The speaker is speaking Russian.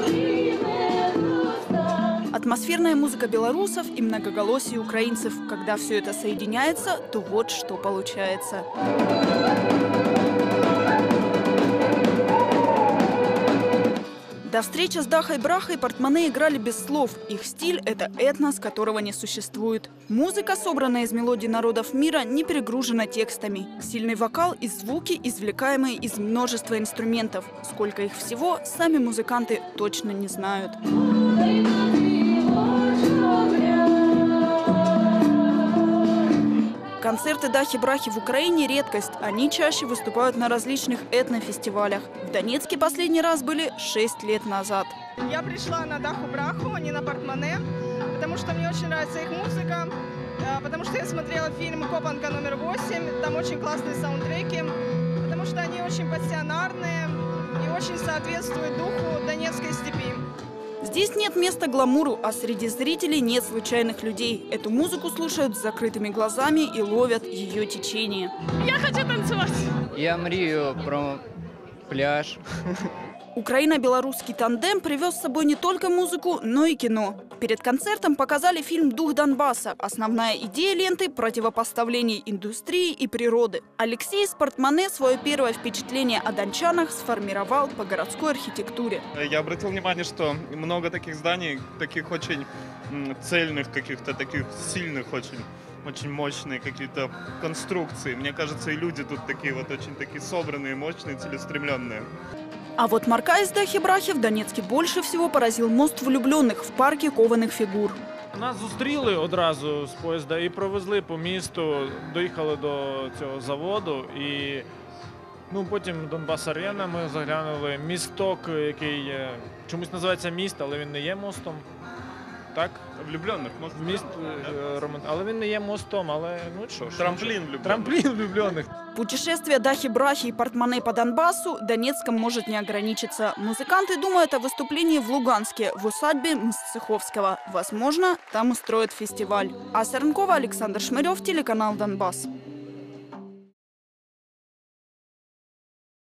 Атмосферная музыка белорусов и многоголосие украинцев. Когда все это соединяется, то вот что получается. До встречи с Дахой Брахой Портмоне играли без слов. Их стиль – это этнос, которого не существует. Музыка, собранная из мелодий народов мира, не перегружена текстами. Сильный вокал и звуки, извлекаемые из множества инструментов. Сколько их всего, сами музыканты точно не знают. Концерты Дахи Брахи в Украине – редкость. Они чаще выступают на различных этнофестивалях. В Донецке последний раз были 6 лет назад. Я пришла на Даху Браху, а не на Портмоне, потому что мне очень нравится их музыка, потому что я смотрела фильм «Копанка номер 8», там очень классные саундтреки, потому что они очень пассионарные и очень соответствуют духу Донецкой степи. Здесь нет места гламуру, а среди зрителей нет случайных людей. Эту музыку слушают с закрытыми глазами и ловят ее течение. Я хочу танцевать! Я мрію про пляж. Украино-белорусский тандем привез с собой не только музыку, но и кино. Перед концертом показали фильм «Дух Донбасса». Основная идея ленты – противопоставление индустрии и природы. Алексей из Портмоне свое первое впечатление о дончанах сформировал по городской архитектуре. Я обратил внимание, что много таких зданий, таких очень цельных, каких-то таких сильных, очень мощные какие-то конструкции. Мне кажется, и люди тут такие вот очень такие собранные, мощные, целеустремленные. А вот Марка из Дахи Брахи в Донецке больше всего поразил мост влюбленных в парке кованых фигур. Нас зустріли одразу з поїзда і провезли по місту, доїхали до цього заводу. І потім Донбас-Арена, ми заглянули, місток, який чомусь називається міст, але він не є мостом. Так? Влюбленных, мост. Міст, але він не є мостом, але що ж. Трамплин влюбленных. Трамплин влюбленных. Путешествие Дахи Брахи и Портмоне по Донбассу Донецком может не ограничиться. Музыканты думают о выступлении в Луганске, в усадьбе Мсцеховского. Возможно, там устроят фестиваль. Ася Рынкова, Александр Шмырев, телеканал «Донбасс».